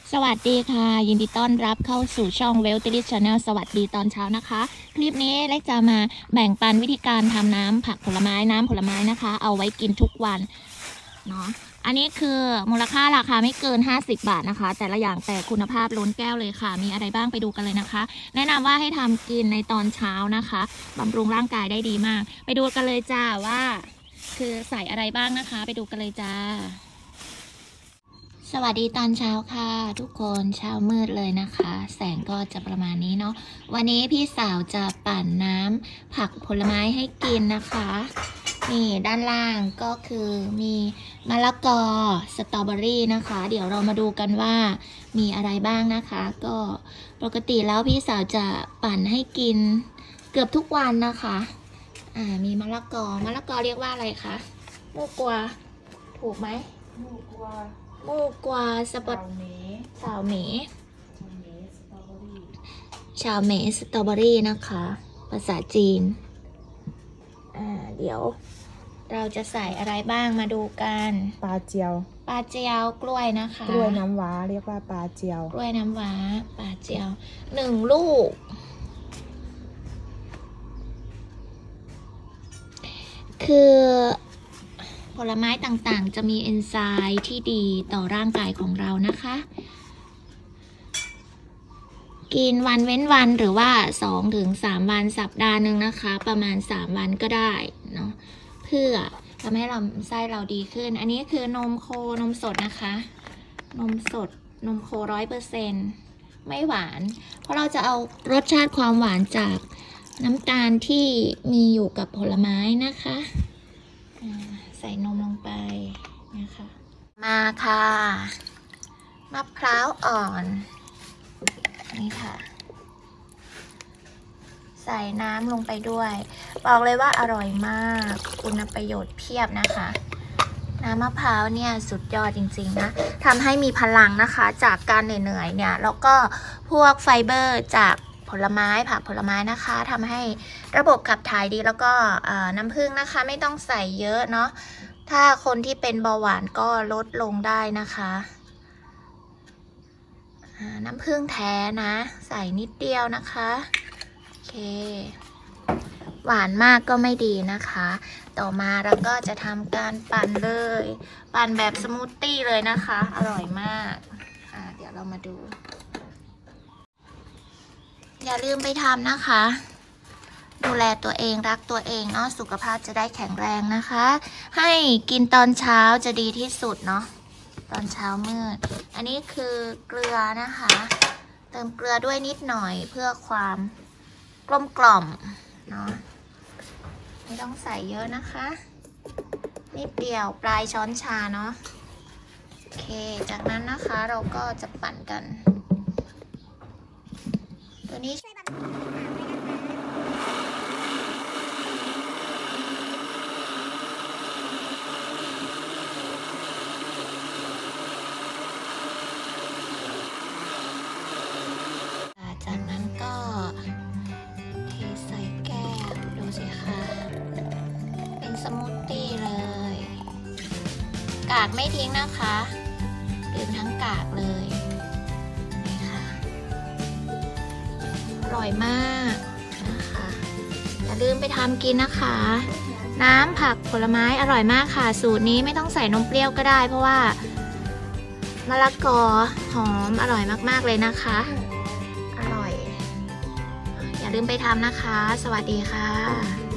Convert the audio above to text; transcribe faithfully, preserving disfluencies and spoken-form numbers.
สวัสดีค่ะยินดีต้อนรับเข้าสู่ช่อง Wealthy Channel สวัสดีตอนเช้านะคะคลิปนี้เล็กจะมาแบ่งปันวิธีการทำน้ำผักผลไม้น้ำผลไม้นะคะเอาไว้กินทุกวันเนาะอันนี้คือมูลค่าราคาไม่เกินห้าสิบบาทนะคะแต่ละอย่างแต่คุณภาพล้นแก้วเลยค่ะมีอะไรบ้างไปดูกันเลยนะคะแนะนำว่าให้ทำกินในตอนเช้านะคะบำรุงร่างกายได้ดีมากไปดูกันเลยจ้าว่าคือใส่อะไรบ้างนะคะไปดูกันเลยจ้าสวัสดีตอนเช้าค่ะทุกคนเช้ามืดเลยนะคะแสงก็จะประมาณนี้เนาะวันนี้พี่สาวจะปั่นน้ำผักผลไม้ให้กินนะคะนี่ด้านล่างก็คือมีมะละกอสตรอเบอรี่นะคะเดี๋ยวเรามาดูกันว่ามีอะไรบ้างนะคะก็ปกติแล้วพี่สาวจะปั่นให้กินเกือบทุกวันนะคะอ่ามีมะละกอมะละกอเรียกว่าอะไรคะมูกัวถูกไหมมูกัวมูกวาสปอตชาวเมชาวเมสตรอเบอรี่นะคะภาษาจีนอ่าเดี๋ยวเราจะใส่อะไรบ้างมาดูกันปลาเจียวปลาเจียวกล้วยนะคะกล้วยน้ำว้าเรียกว่าปลาเจียวกล้วยน้ำว้าปลาเจียวหนึ่งลูกคือผลไม้ต่างๆจะมีเอนไซม์ที่ดีต่อร่างกายของเรานะคะกินวันเว้นวันหรือว่า สองถึงสาม วันสัปดาห์หนึ่งนะคะประมาณสามวันก็ได้เนาะเพื่อทำให้ลำไส้เราดีขึ้นอันนี้คือนมโคนมสดนะคะนมสดนมโคร้อยเปอร์เซ็นต์ไม่หวานเพราะเราจะเอารสชาติความหวานจากน้ำตาลที่มีอยู่กับผลไม้นะคะใส่นมลงไปนะคะมาค่ะมะพร้าวอ่อนนี่ค่ะใส่น้ำลงไปด้วยบอกเลยว่าอร่อยมากคุณประโยชน์เพียบนะคะน้ำมะพร้าวเนี่ยสุดยอดจริงๆนะทำให้มีพลังนะคะจากการเหนื่อยๆเนี่ยแล้วก็พวกไฟเบอร์จากผลไม้ผักผลไม้นะคะทำให้ระบบขับถ่ายดีแล้วก็น้ำผึ้งนะคะไม่ต้องใส่เยอะเนาะถ้าคนที่เป็นเบาหวานก็ลดลงได้นะคะน้ำผึ้งแท้นะใส่นิดเดียวนะคะโอเคหวานมากก็ไม่ดีนะคะต่อมาเราก็จะทำการปั่นเลยปั่นแบบสมูทตี้เลยนะคะอร่อยมากอ่าเดี๋ยวเรามาดูอย่าลืมไปทำนะคะดูแลตัวเองรักตัวเองเนาะสุขภาพจะได้แข็งแรงนะคะให้กินตอนเช้าจะดีที่สุดเนาะตอนเช้ามืดอันนี้คือเกลือนะคะเติมเกลือด้วยนิดหน่อยเพื่อความกลมกล่อมเนาะไม่ต้องใส่เยอะนะคะนิดเดียวปลายช้อนชาเนาะโอเคจากนั้นนะคะเราก็จะปั่นกันตัวนี้จากนั้นก็เทใส่แก้วดูสิคะเป็นสมูทตี้เลยกากไม่ทิ้งนะคะดื่มทั้งกากเลยนี่ค่ะอร่อยมากนะคะอย่าลืมไปทำกินนะคะน้ำผักผลไม้อร่อยมากค่ะสูตรนี้ไม่ต้องใส่นมเปรี้ยวก็ได้เพราะว่ามะละกอหอมอร่อยมากๆเลยนะคะอย่าลืมไปทำนะคะสวัสดีค่ะ